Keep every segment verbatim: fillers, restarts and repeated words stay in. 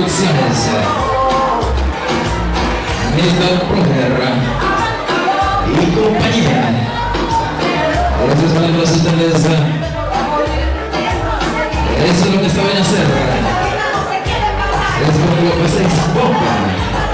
Producciones, Milton Proger y compañía. Gracias por todos ustedes. Eso es lo que saben hacer. Es como lo que se bomba.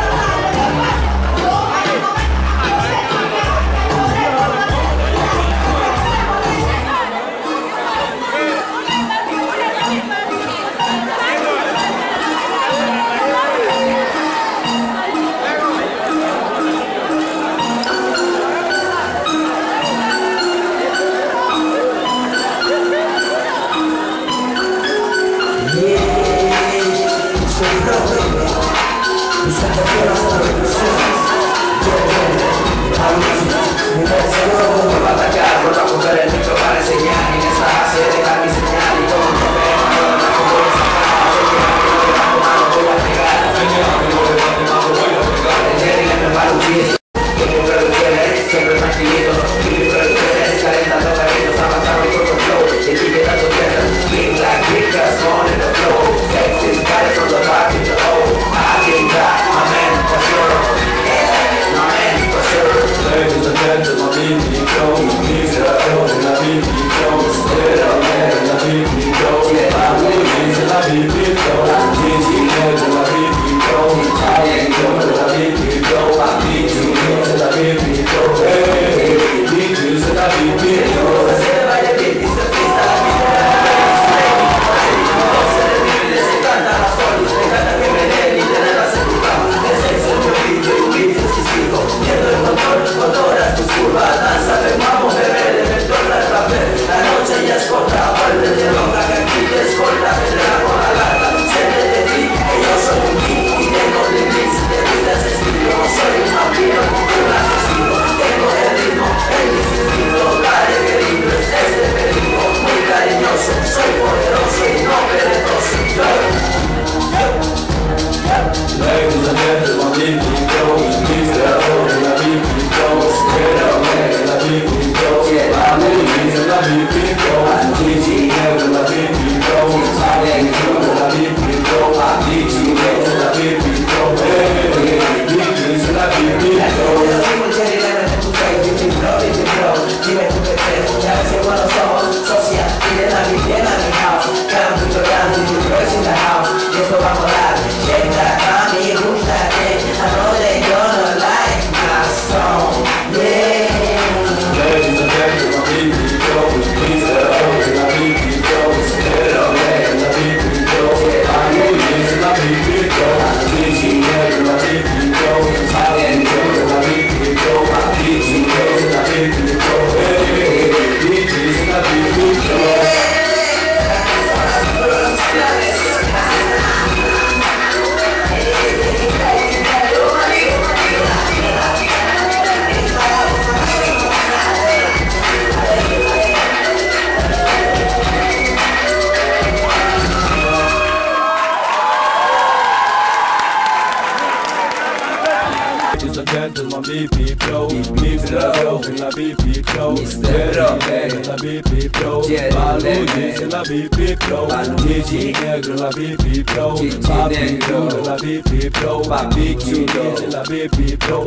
Gentleman, B P Pro, mister Pro, la B P Pro, mister Pro, la B P Pro, Baludi, la B P Pro, Gigi Negro, la B P Pro, Papi Pro, la B P Pro, Vicky, la B P Pro,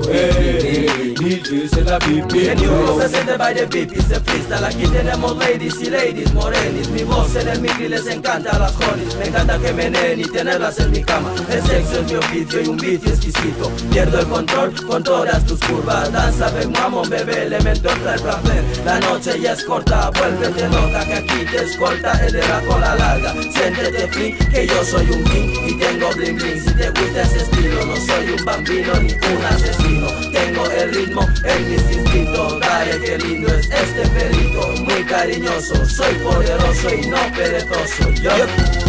D J, la B P Pro. Presented by the B P, se freestyle, aquí tenemos ladies y ladies morenis. Mi voz en el micro y les encanta a las honeys. Me encanta que meneen y tenerlas en mi cama. El sexo es mi oficio y un vicio exquisito. Pierdo el control con todas tus curvas. Danza, ven, mamón, bebé, elemento trae placer. La noche ya es corta, vuélvete loca, que aquí te escolta el de la cola larga. Siéntete free, que yo soy un king y tengo bling bling. Si te gusta ese estilo, no soy un bambino ni un asesino. Tengo el ritmo en mis instintos. Dale, qué lindo es este perrito, muy cariñoso. Soy poderoso y no perezoso. Yo